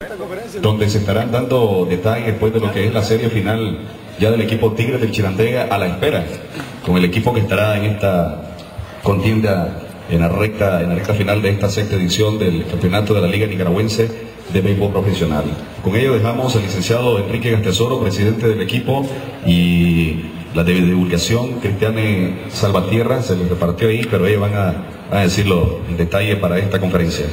donde se estarán dando detalles después de lo que es la serie final ya del equipo Tigres del Chinandega, a la espera con el equipo que estará en esta contienda en la recta final de esta sexta edición del campeonato de la Liga Nicaragüense de Béisbol Profesional. Con ello dejamos al licenciado Enrique Gastesoro, presidente del equipo, y la de divulgación, Cristiane Salvatierra, se les repartió ahí, pero ellos van a decirlo en detalle para esta conferencia.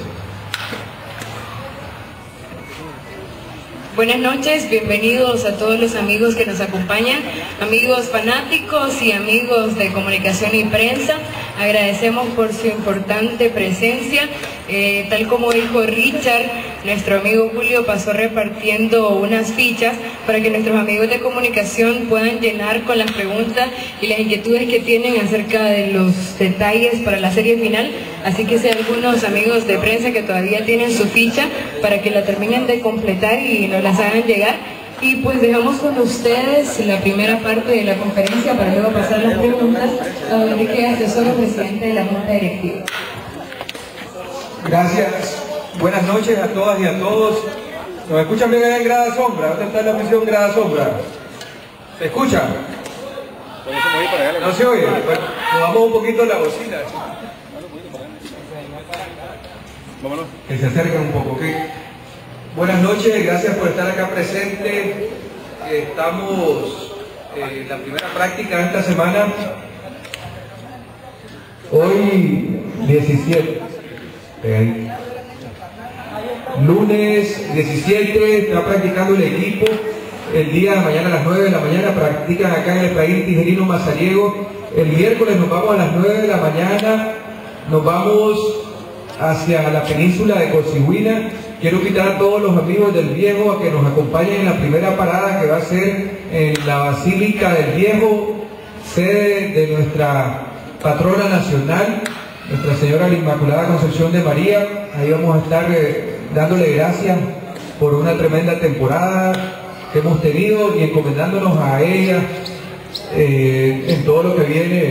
Buenas noches, bienvenidos a todos los amigos que nos acompañan, amigos fanáticos y amigos de comunicación y prensa. Agradecemos por su importante presencia. Tal como dijo Richard, nuestro amigo Julio pasó repartiendo unas fichas para que nuestros amigos de comunicación puedan llenar con las preguntas y las inquietudes que tienen acerca de los detalles para la serie final. Así que si hay algunos amigos de prensa que todavía tienen su ficha, para que la terminen de completar y nos las hagan llegar. Y pues dejamos con ustedes la primera parte de la conferencia para luego pasar las preguntas a don Enrique Gastesoro, presidente de la Junta Directiva. Gracias. Buenas noches a todas y a todos. ¿Nos escuchan bien allá en Grada Sombra? ¿Dónde está la misión Grada Sombra? ¿Se escucha? ¿No se oye? Bueno, nos vamos un poquito a la bocina. Vámonos. Que se acerquen un poco, ¿ok? Buenas noches, gracias por estar acá presente. Estamos en la primera práctica de esta semana. Hoy 17. Lunes 17 está practicando el equipo. El día de mañana a las 9 de la mañana practican acá en el Efraín Tijerino Mazariego. El miércoles nos vamos a las 9 de la mañana. Nos vamos hacia la península de Cocihuina. Quiero invitar a todos los amigos del Viejo a que nos acompañen en la primera parada, que va a ser en la Basílica del Viejo, sede de nuestra patrona nacional, Nuestra Señora la Inmaculada Concepción de María. Ahí vamos a estar dándole gracias por una tremenda temporada que hemos tenido y encomendándonos a ella en todo lo que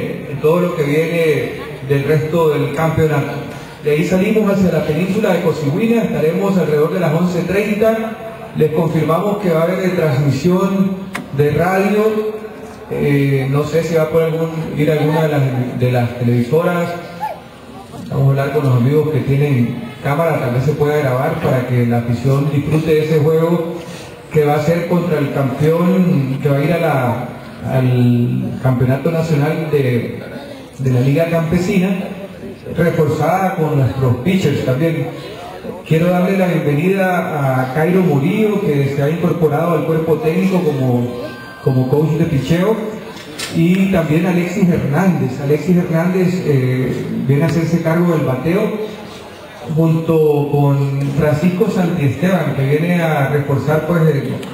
viene del resto del campeonato. De ahí salimos hacia la península de Cocihuina, estaremos alrededor de las 11:30. Les confirmamos que va a haber transmisión de radio. No sé si va a poder ir alguna de las televisoras. Vamos a hablar con los amigos que tienen cámara, tal vez se pueda grabar para que la afición disfrute de ese juego que va a ser contra el campeón, que va a ir al campeonato nacional de la Liga Campesina, reforzada con nuestros pitchers también. Quiero darle la bienvenida a Cairo Murillo, que se ha incorporado al cuerpo técnico como coach de picheo, y también Alexis Hernández. Alexis Hernández viene a hacerse cargo del bateo junto con Francisco Santiesteban, que viene a reforzar pues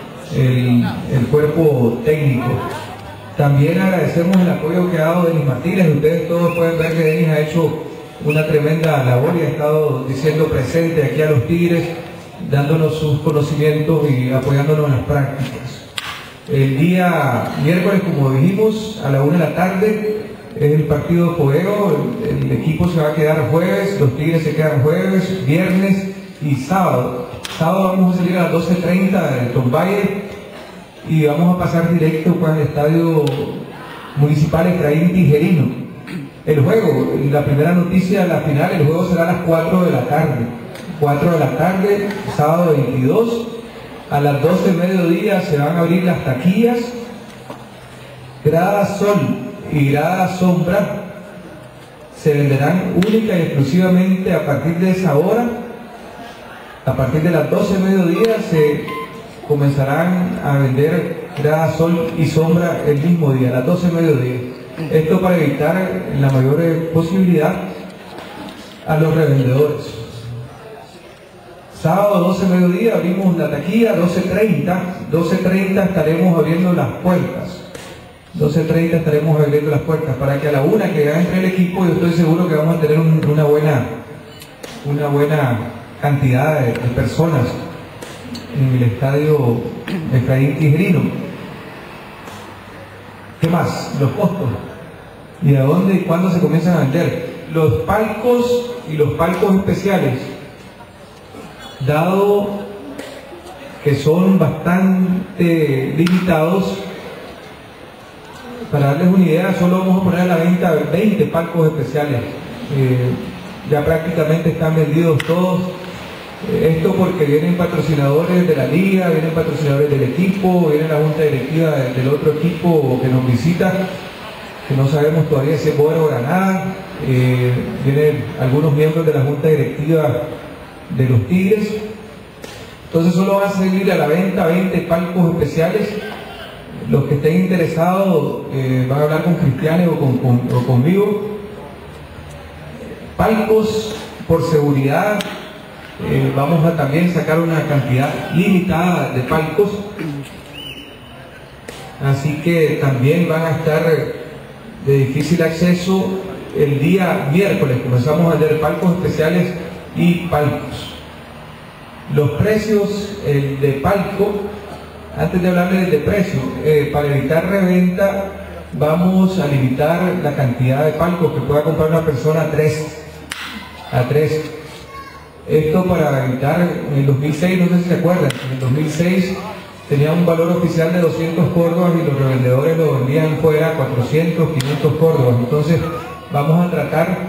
el cuerpo técnico. También agradecemos el apoyo que ha dado Denis Martínez. Ustedes todos pueden ver que Denis ha hecho una tremenda labor y ha estado diciendo presente aquí a los Tigres, dándonos sus conocimientos y apoyándonos en las prácticas. El día miércoles, como dijimos, a la 1 de la tarde es el partido de fogueo. El equipo se va a quedar jueves, los Tigres se quedan jueves, viernes y sábado. Sábado vamos a salir a las 12:30 de Tombaye y vamos a pasar directo pues al estadio municipal Efraín Tijerino. El juego, la primera noticia, la final, el juego será a las 4 de la tarde. 4 de la tarde, sábado 22. A las 12 del mediodía se van a abrir las taquillas. Grada Sol y Grada Sombra se venderán única y exclusivamente a partir de esa hora. A partir de las 12 del mediodía se comenzarán a vender Grada Sol y Sombra el mismo día, a las 12 del mediodía. Esto para evitar la mayor posibilidad a los revendedores. Sábado 12 del mediodía abrimos la taquilla, 12:30 estaremos abriendo las puertas. 12:30 estaremos abriendo las puertas para que a la 1 que ya entre el equipo, yo estoy seguro que vamos a tener una buena cantidad de personas en el estadio Efraín Tijerino. ¿Qué más? Los costos. ¿Y a dónde y cuándo se comienzan a vender? Los palcos y los palcos especiales. Dado que son bastante limitados. Para darles una idea, solo vamos a poner a la venta 20 palcos especiales. Ya prácticamente están vendidos todos. Esto porque vienen patrocinadores de la liga, vienen patrocinadores del equipo, viene la junta directiva del otro equipo que nos visita, que no sabemos todavía si es Bora o Granada. Vienen algunos miembros de la junta directiva de los Tigres. Entonces solo va a salir a la venta 20 palcos especiales. Los que estén interesados van a hablar con Cristiane o conmigo. Palcos por seguridad. Vamos a también sacar una cantidad limitada de palcos, así que también van a estar de difícil acceso. El día miércoles comenzamos a vender palcos especiales y palcos. Los precios de palco, antes de hablarles de precio, para evitar reventa vamos a limitar la cantidad de palcos que pueda comprar una persona a 3. Esto para evitar, en el 2006, no sé si se acuerdan, en el 2006 tenía un valor oficial de 200 córdobas y los revendedores lo vendían fuera a 400, 500 córdobas. Entonces vamos a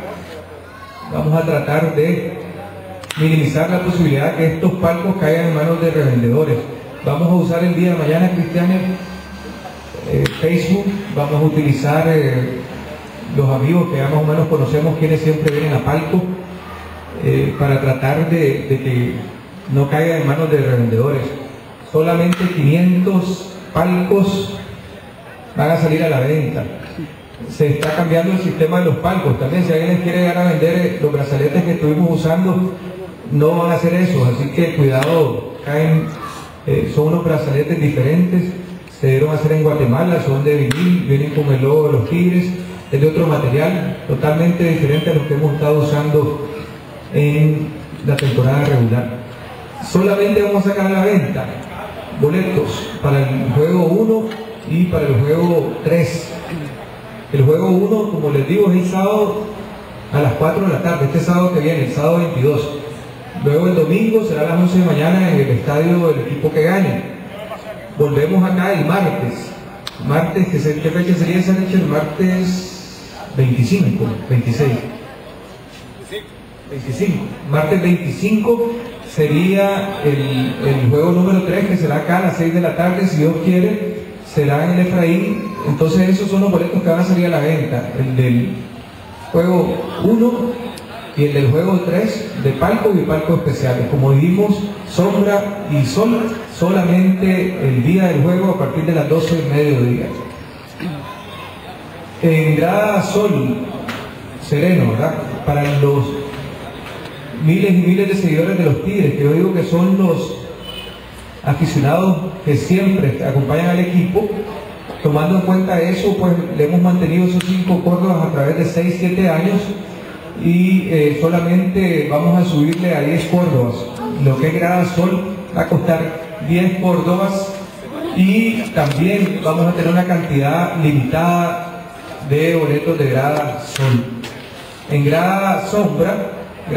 tratar de minimizar la posibilidad que estos palcos caigan en manos de revendedores. Vamos a usar el día de mañana, Cristiane, Facebook. Vamos a utilizar los amigos que ya más o menos conocemos, quienes siempre vienen a palco, para tratar de que no caiga en manos de revendedores. Solamente 500 palcos van a salir a la venta. Se está cambiando el sistema de los palcos también. Si alguien les quiere llegar a vender los brazaletes que estuvimos usando, no van a hacer eso, así que cuidado. Son unos brazaletes diferentes, se dieron a hacer en Guatemala, son de vinil, vienen con el logo de los Tigres, es de otro material totalmente diferente a lo que hemos estado usando en la temporada regular. Solamente vamos a sacar a la venta boletos para el juego 1 y para el juego 3. El juego 1, como les digo, es el sábado a las 4 de la tarde, este sábado que viene, el sábado 22. Luego el domingo será a las 11 de la mañana en el estadio del equipo que gane. Volvemos acá el martes. ¿Qué fecha sería esa noche? El martes 25, 26. 25. Martes 25 sería el juego número 3, que será acá a las 6 de la tarde, si Dios quiere, será en el Efraín. Entonces esos son los boletos que van a salir a la venta, el del juego 1 y el del juego 3 de palco y palco especiales. Como dijimos, sombra y sol solamente el día del juego a partir de las 12 del mediodía. En grada sol sereno, ¿verdad? Para los miles y miles de seguidores de los Tigres, que yo digo que son los aficionados que siempre acompañan al equipo. Tomando en cuenta eso, pues le hemos mantenido esos 5 córdobas a través de 6-7 años y solamente vamos a subirle a 10 córdobas. Lo que es grada sol va a costar 10 córdobas y también vamos a tener una cantidad limitada de boletos de grada sol. En grada sombra,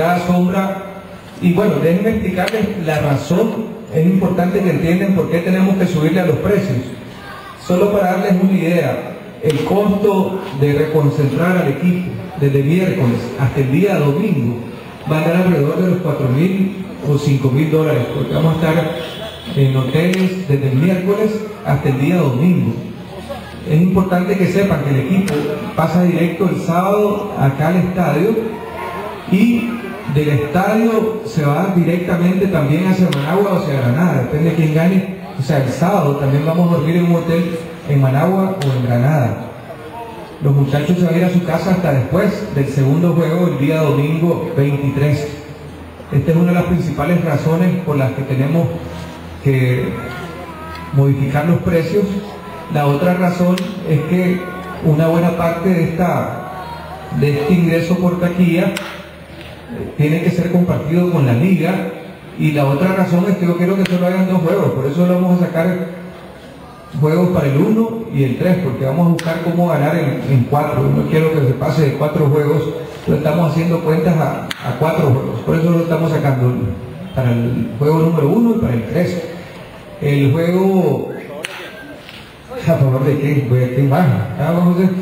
y bueno, déjenme explicarles la razón. Es importante que entiendan por qué tenemos que subirle a los precios. Solo para darles una idea, el costo de reconcentrar al equipo desde miércoles hasta el día domingo va a dar alrededor de los 4.000 o 5.000 dólares, porque vamos a estar en hoteles desde el miércoles hasta el día domingo. Es importante que sepan que el equipo pasa directo el sábado acá al estadio y del estadio se va directamente también hacia Managua o hacia Granada, depende de quién gane. O sea, el sábado también vamos a dormir en un hotel en Managua o en Granada. Los muchachos se van a ir a su casa hasta después del segundo juego, el día domingo 23. Esta es una de las principales razones por las que tenemos que modificar los precios. La otra razón es que una buena parte de este ingreso por taquilla tiene que ser compartido con la liga, y la otra razón es que yo quiero que solo hayan 2 juegos, por eso lo vamos a sacar juegos para el 1 y el 3, porque vamos a buscar cómo ganar en 4. No quiero que se pase de 4 juegos, lo estamos haciendo cuentas a 4 juegos, por eso lo estamos sacando para el juego número 1 y para el 3. El juego, ¿a favor de qué? ¿Qué más? Vamos a ver.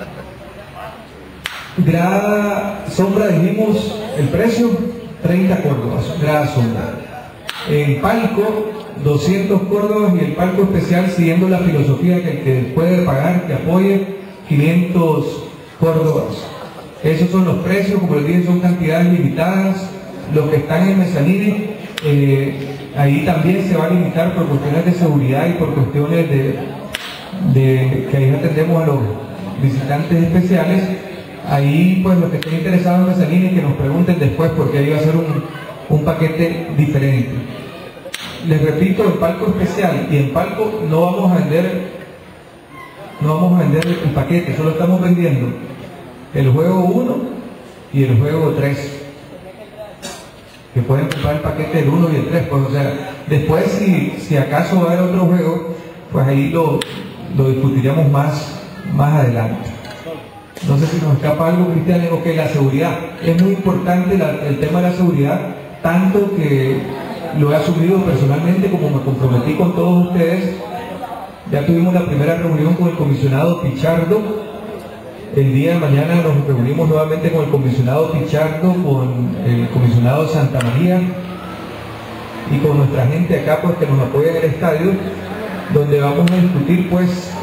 Grada sombra, dijimos el precio, 30 córdobas, grada sombra. El palco, 200 córdobas, y el palco especial, siguiendo la filosofía que el que puede pagar, que apoye, 500 córdobas. Esos son los precios, como les dije, son cantidades limitadas. Los que están en Mezzanini, ahí también se va a limitar por cuestiones de seguridad y por cuestiones de que ahí atendemos a los visitantes especiales. Ahí, pues, los que estén interesados en Mezzanini, que nos pregunten después, porque ahí va a ser un paquete diferente. Les repito, en palco especial y en palco no vamos a vender el paquete, solo estamos vendiendo el juego 1 y el juego 3. Que pueden comprar el paquete del 1 y el 3, pues, o sea, después si acaso va a haber otro juego, pues ahí lo discutiremos más adelante. No sé si nos escapa algo, Cristian. Ok, la seguridad. Es muy importante el tema de la seguridad, tanto que lo he asumido personalmente, como me comprometí con todos ustedes. Ya tuvimos la primera reunión con el comisionado Pichardo. El día de mañana nos reunimos nuevamente con el comisionado Pichardo, con el comisionado Santa María y con nuestra gente acá, pues, que nos apoya en el estadio, donde vamos a discutir, pues,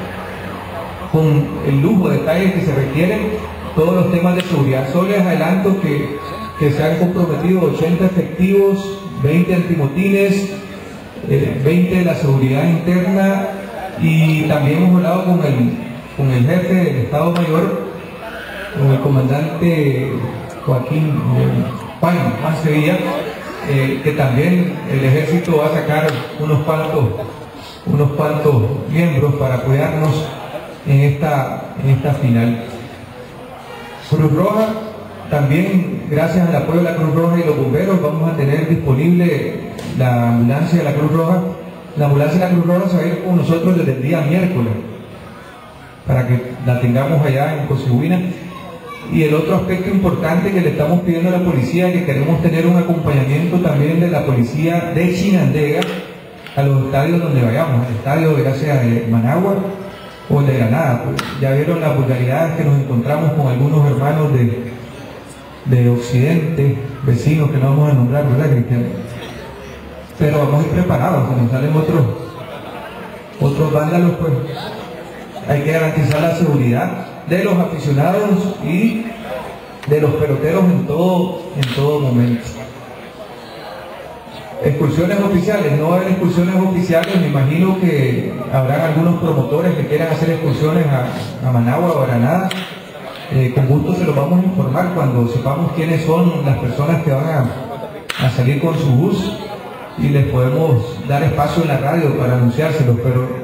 con el lujo de detalles que se requieren, todos los temas de seguridad. Solo les adelanto que se han comprometido 80 efectivos, 20 antimotines, 20 de la seguridad interna, y también hemos hablado con el jefe del Estado Mayor, con el comandante Juan Sevilla, que también el ejército va a sacar unos cuantos miembros para apoyarnos en esta final. Cruz Roja, también gracias al apoyo de la Cruz Roja y los bomberos, vamos a tener disponible la ambulancia de la Cruz Roja. La ambulancia de la Cruz Roja se va a ir con nosotros desde el día miércoles, para que la tengamos allá en Cosiguina. Y el otro aspecto importante que le estamos pidiendo a la policía, que queremos tener un acompañamiento también de la policía de Chinandega a los estadios donde vayamos, al estadio ya sea de Managua o de Granada. Pues ya vieron las vulgaridades que nos encontramos con algunos hermanos de Occidente, vecinos que no vamos a nombrar, ¿verdad, Cristian? Pero vamos a ir preparados, como salen otros vándalos, pues hay que garantizar la seguridad de los aficionados y de los peloteros en todo momento. Excursiones oficiales, no va a haber excursiones oficiales. Me imagino que habrán algunos promotores que quieran hacer excursiones a Managua o a Granada. Con gusto se los vamos a informar cuando sepamos quiénes son las personas que van a salir con su bus, y les podemos dar espacio en la radio para anunciárselos, pero